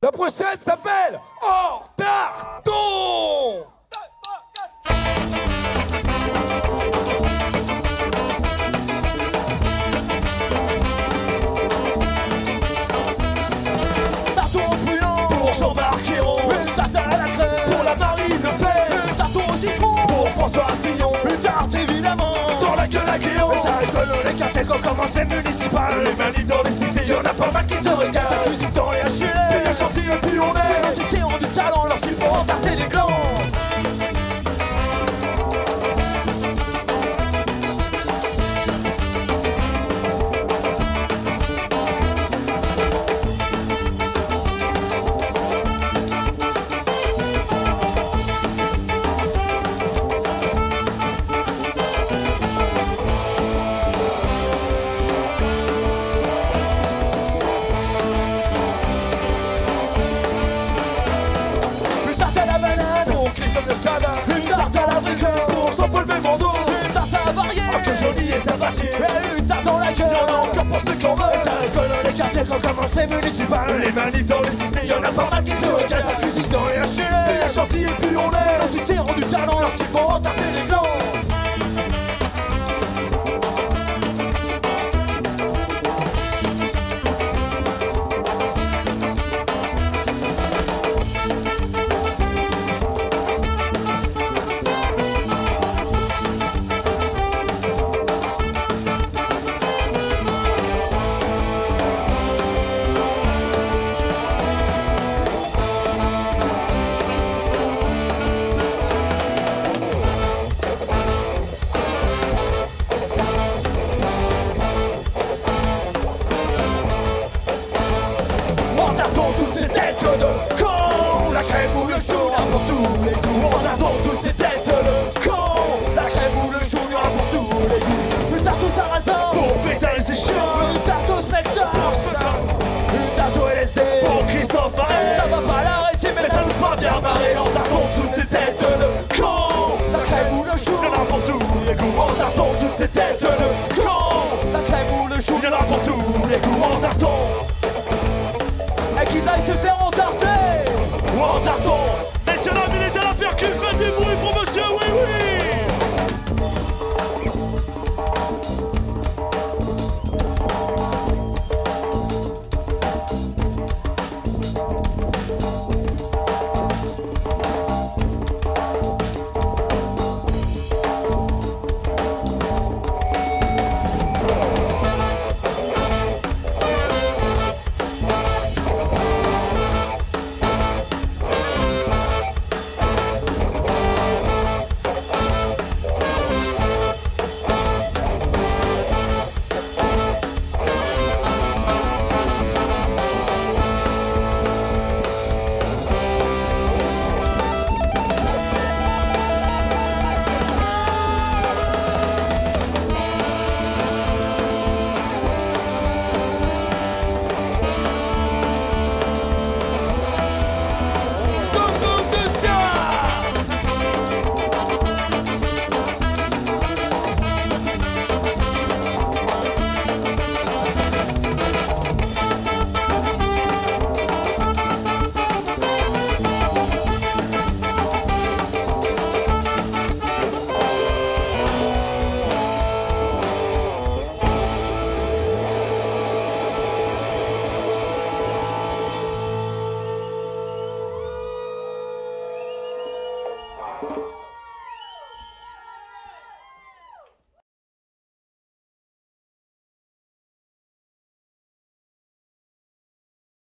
La prochaine s'appelle Ortarton. Tarton au bouillon Pour Jean-Marc Ayrault. Une tarte à la crème Pour la Marine Le Pen. Une tarte au citron Pour François Fillon. Une tarte évidemment Dans la gueule à Guillaume. Mais ça rigole les quartiers qu'on commence les municipales. Les manifs dans les cités, y'en a pas mal qui se regardent. Ça cuisine dans les HLM. C'est bien gentil et puis on Mais est. nos cités ont du talent lorsqu'ils vont entarter les glands. Une tarte à la banane Pour Christophe de Strada. Une tarte à l'Africain Pour Jean-Paul Belmondo. Une tarte à varier Oh que joli et sympathique. Et une tarte dans la gueule. Y'en a encore pour ceux qui en veulent. Ça rigole les quartiers qu'on commence les municipales. Les manifs dans les cités, y'en a pas mal qui se regardent. Ça cuisine dans les C'est HLM. bien gentil et puis on est. Nos cités ont du talent lorsqu'ils vont entarter les glands. On attend toutes ces têtes de con. La crème ou le chou, y'en a pour tous les goûts. On attend toutes ces têtes de con. La crème ou le chou, y'en a pour tous les goûts. Une tarte au sarrasin. Pour Pétain et ses chiens. Une tarte au spectre. Une tarte au LSD. Pour Christophe Maé. Ça va pas l'arrêter mais Mais ça nous fera bien marrer. On attend toutes ces têtes de con. La crème ou le chou. Y'en a pour tous les goûts. On attend toutes ces têtes de con. La crème ou le chou. Y'en a pour tous les goûts. On attend. Et qu'ils aillent se faire entarter. Ou en tarton. Messieurs, dames, il est à la percu. Faites du bruit pour monsieur, oui, oui.